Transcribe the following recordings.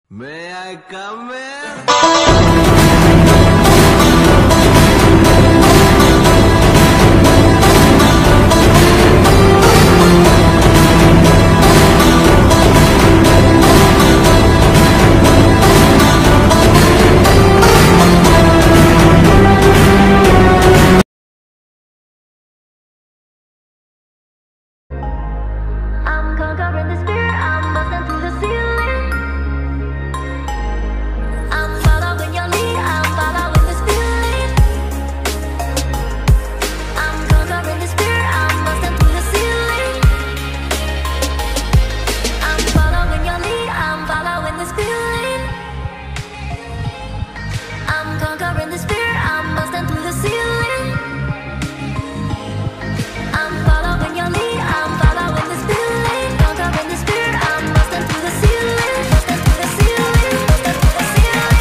May I come in? I'm conquering the spirit, I'm busting through the ceiling. I'm following your lead, I'm following this feeling. I'm conquering the spirit, I'm busting through the ceiling. I'm following your lead, I'm following this feeling. I'm conquering the spirit, I'm busting through the ceiling. I'm following your lead, I'm following this feeling. Conquering the spirit, I'm busting through the ceiling. Busting through the ceiling, busting through the ceiling.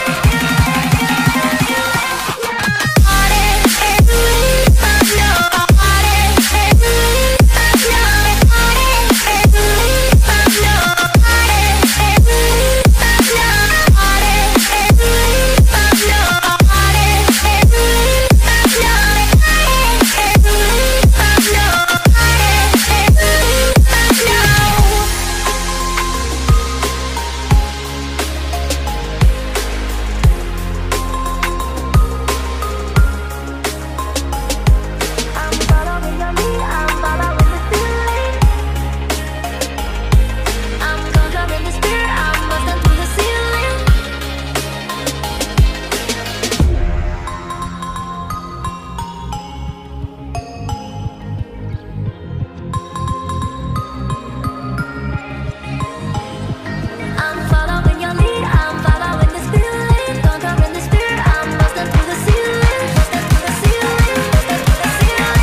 I'm following your lead, I'm following this feeling. I'm conquering the spirit, I'm busting through the ceiling. I'm following your lead, I'm following this feeling. Conquering the spirit, I'm busting through the ceiling. Busting through the ceiling, busting through the ceiling.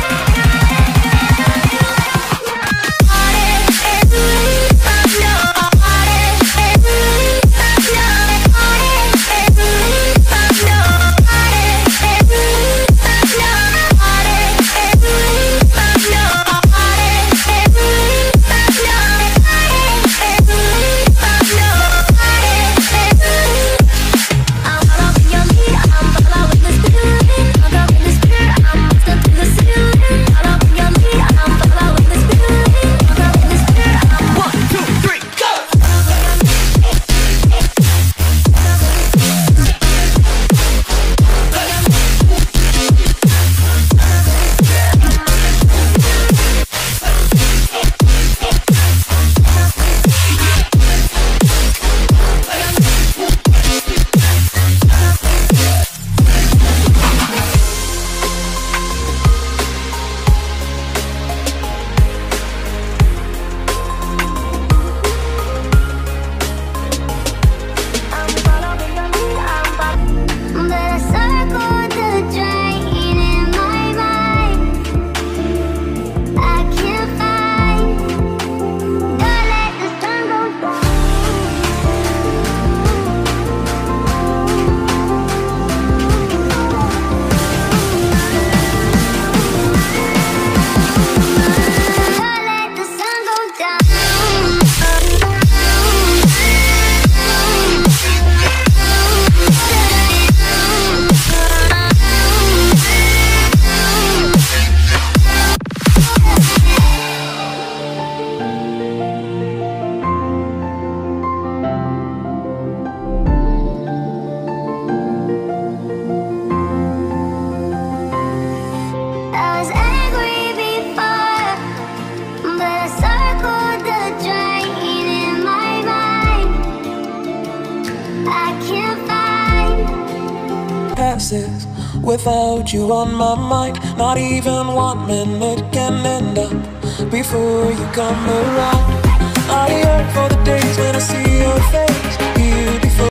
I'm following your lead, I'm following this feeling. Conquering the spirit, I'm busting through the ceiling. Following your lead, I'm following this feeling. Conquering the spirit, I'm 1, 2, 3, go! I'm following your lead, I'm following. But I circled the drain in my mind. I can't find. Don't let the sun go down. Don't let the sun go down. I was angry before, but I circled the drain in my mind. I can't find. Passes without you on my mind. Not even 1 minute can end up before you come around. I yearn for the days when I see your face.